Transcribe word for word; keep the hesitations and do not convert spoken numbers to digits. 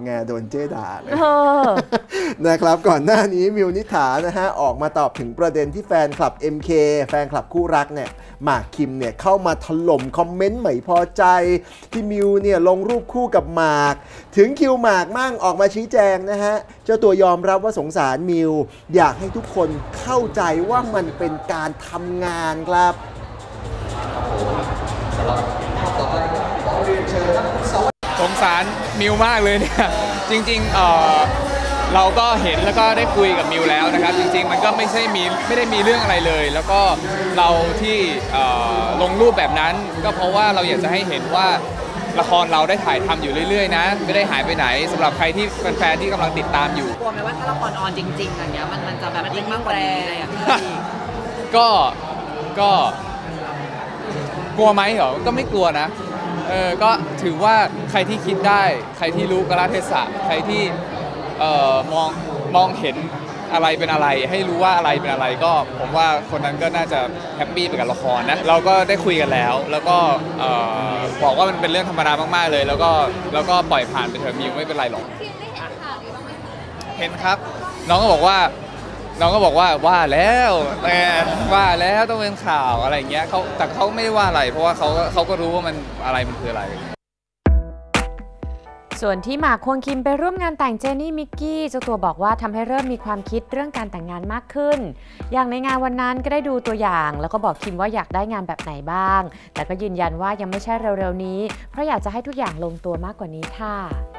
ไงโดนเจ๊ด่าเลยนะครับก่อนหน้านี้มิวนิถานะฮะออกมาตอบถึงประเด็นที่แฟนคลับ เอ็ม เค แฟนคลับคู่รักเนี่ยหมากคิมเนี่ยเข้ามาถล่มคอมเมนต์ไม่พอใจที่มิวเนี่ยลงรูปคู่กับหมากถึงคิวหมากมั่งออกมาชี้แจงนะฮะเจ้าตัวยอมรับว่าสงสารมิวอยากให้ทุกคนเข้าใจว่ามันเป็นการทำงานครับสงสารมิวมากเลยเนี่ยจริงๆเอ่อเราก็เห็นแล้วก็ได้คุยกับมิวแล้วนะครับจริงๆมันก็ไม่ใช่มีไม่ได้มีเรื่องอะไรเลยแล้วก็เราที่ลงรูปแบบนั้นก็เพราะว่าเราอยากจะให้เห็นว่าละครเราได้ถ่ายทำอยู่เรื่อยๆนะไม่ได้หายไปไหนสำหรับใครที่แฟนๆที่กำลังติดตามอยู่กลัวไหมว่าถ้าละครออนจริงๆอย่างเงี้ยมันมันจะแบบยิ่งมากกว่านี้อะไรอย่างเงี้ยก็ก็กลัวไหมเหรอก็ไม่กลัวนะเออก็ถือว่าใครที่คิดได้ใครที่รู้กาลเทศะใครที่เอ่อมองมองเห็นอะไรเป็นอะไรให้รู้ว่าอะไรเป็นอะไรก็ผมว่าคนนั้นก็น่าจะแฮปปี้ไปกับละครนะเราก็ได้คุยกันแล้วแล้วก็บอกว่ามันเป็นเรื่องธรรมดามากๆเลยแล้วก็แล้วก็ปล่อยผ่านไปเถอะมิวไม่เป็นไรหรอกเห็นครับน้องก็บอกว่าน้องก็บอกว่าว่าแล้วแต่ว่าแล้วต้องเป็นข่าวอะไรอย่างเงี้ยเขาแต่เขาไม่ได้ว่าอะไรเพราะว่าเขาเขาก็รู้ว่ามันอะไรมันคืออะไรส่วนที่หมากควงคิมไปร่วมงานแต่งเจนี่มิกกี้เจ้าตัวบอกว่าทำให้เริ่มมีความคิดเรื่องการแต่งงานมากขึ้นอย่างในงานวันนั้นก็ได้ดูตัวอย่างแล้วก็บอกคิมว่าอยากได้งานแบบไหนบ้างแต่ก็ยืนยันว่ายังไม่ใช่เร็วๆนี้เพราะอยากจะให้ทุกอย่างลงตัวมากกว่านี้ค่ะ